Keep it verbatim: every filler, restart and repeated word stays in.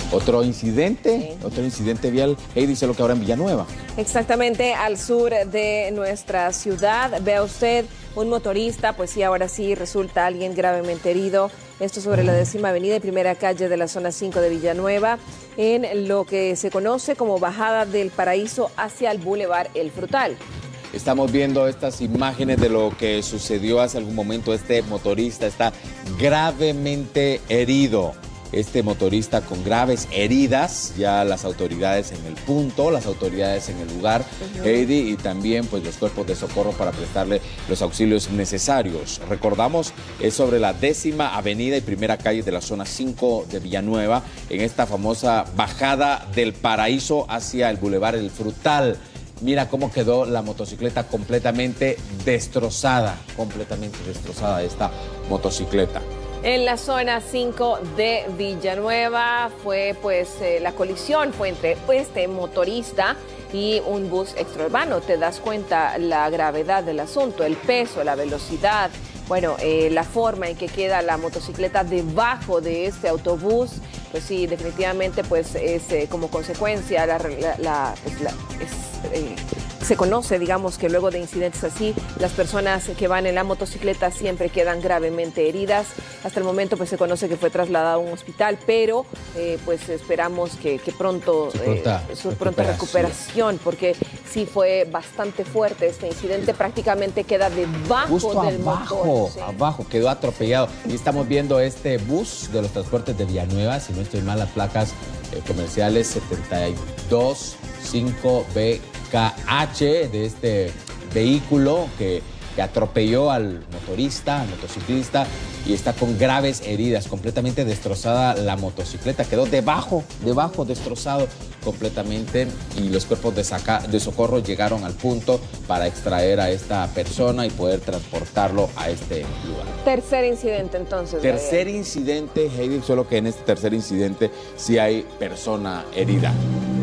Otro incidente, sí. otro incidente vial, Heidi, solo que ahora en Villanueva. Exactamente, al sur de nuestra ciudad. Vea usted, un motorista, pues sí, ahora sí resulta alguien gravemente herido. Esto sobre la décima avenida y primera calle de la zona cinco de Villanueva, en lo que se conoce como bajada del Paraíso hacia el Boulevard El Frutal. Estamos viendo estas imágenes de lo que sucedió hace algún momento. Este motorista está gravemente herido. Este motorista con graves heridas, ya las autoridades en el punto, las autoridades en el lugar, uh-huh. Heidi, y también pues los cuerpos de socorro para prestarle los auxilios necesarios. Recordamos, es sobre la décima avenida y primera calle de la zona cinco de Villanueva, en esta famosa bajada del Paraíso hacia el Boulevard El Frutal. Mira cómo quedó la motocicleta completamente destrozada, completamente destrozada esta motocicleta. En la zona cinco de Villanueva fue pues eh, la colisión fue entre este motorista y un bus extraurbano. Te das cuenta la gravedad del asunto, el peso, la velocidad, bueno, eh, la forma en que queda la motocicleta debajo de este autobús. Pues sí, definitivamente pues es eh, como consecuencia la, la, la, pues, la es, eh, se conoce, digamos, que luego de incidentes así, las personas que van en la motocicleta siempre quedan gravemente heridas. Hasta el momento pues se conoce que fue trasladado a un hospital, pero eh, pues esperamos que, que pronto, su pronta, eh, su pronta recuperación, porque sí fue bastante fuerte este incidente, prácticamente queda debajo Justo del abajo, motor. ¿Sí? abajo, quedó atropellado. Y estamos viendo este bus de los transportes de Villanueva, si no estoy mal, las placas eh, comerciales setenta y dos cinco B K H de este vehículo que, que atropelló al motorista, al motociclista, y está con graves heridas, completamente destrozada la motocicleta, quedó debajo, debajo, destrozado completamente, y los cuerpos de, saca, de socorro llegaron al punto para extraer a esta persona y poder transportarlo a este lugar. Tercer incidente entonces. Tercer Gabriel. incidente, Heidi, solo que en este tercer incidente sí hay persona herida.